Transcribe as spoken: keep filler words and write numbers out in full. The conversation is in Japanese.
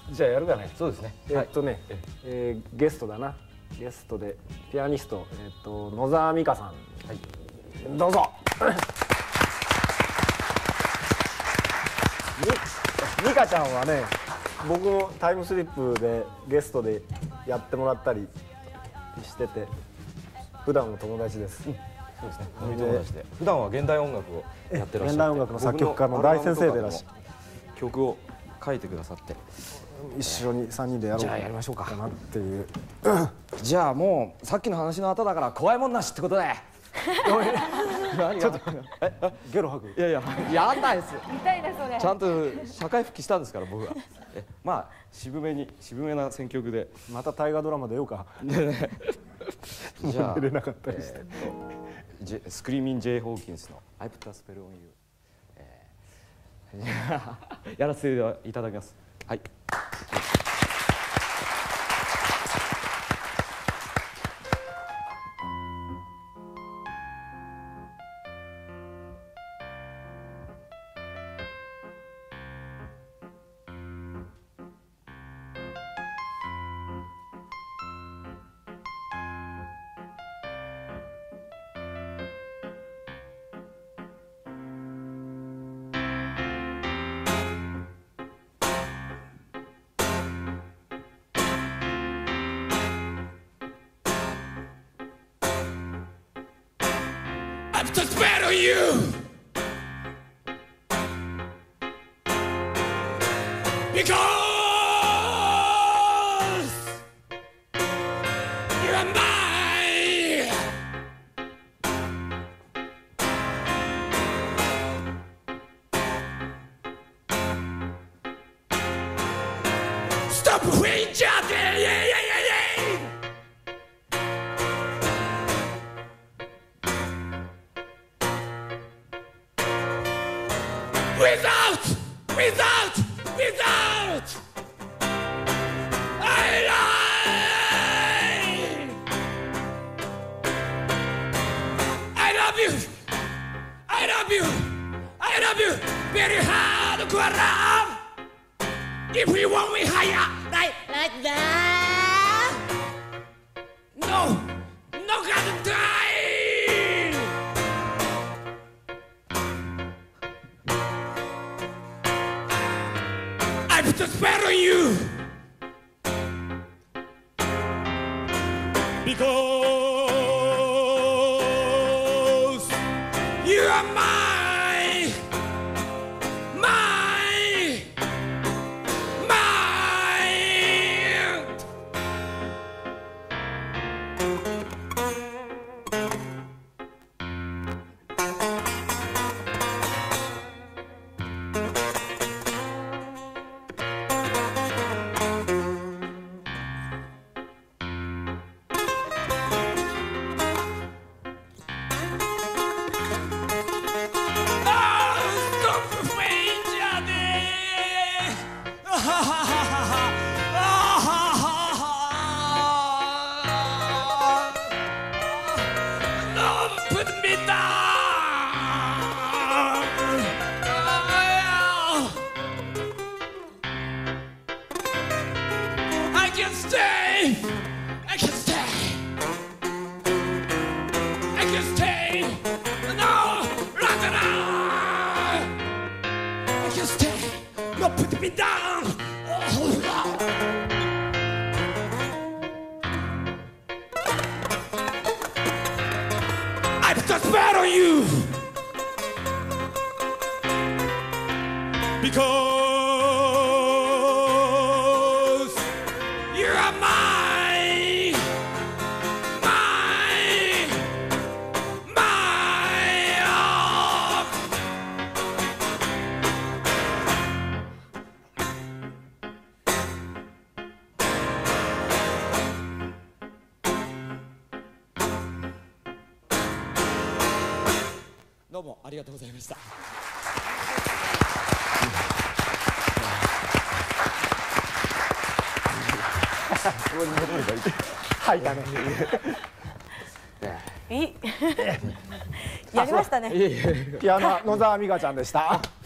じゃあやるかね。 そうですね。 えっとね、えー、ゲストだな。ゲストでピアニスト、えっと野沢美香さん。はい。どうぞ。美香ちゃんはね、僕もタイムスリップでゲストでやってもらったりしてて、普段の友達です。そうですね。友達で。普段は現代音楽をやってらっしゃって、 現代音楽の作曲家の大先生でいらっしゃる。 曲を書いてくださって、 一緒にさんにんでやろうじゃあやりましょうかなっていう。 じゃあもうさっきの話の後だから怖いもんなしってことで。 ちょっとゲロ吐く。 いやいや、やんないです。 痛いなそれ。 ちゃんと社会復帰したんですから僕は。え、まあ渋めに渋めな選曲で。 また大河ドラマ出ようか。 じゃあ出れなかったりして。 スクリーミン J ホーキンスの I Put a Spell on You やらせていただきます。はい。 I put a spell on you because you are mine. Stop waiting, yeah, yeah, yeah, yeah, yeah. Without, without, without, I lie. I love you, I love you, I love you very hard, Guaram. If you want me higher, like, like that, no, no gonna die. I put a spell on you because you are mine, mine, mine. I can stay, I can stay, I can stay, no, rather I can stay, no put me down, oh, no. I put a spell on you becauseどうもありがとうございました。 はいだね。 いい。やりましたね。 ピアノ野沢美香ちゃんでした。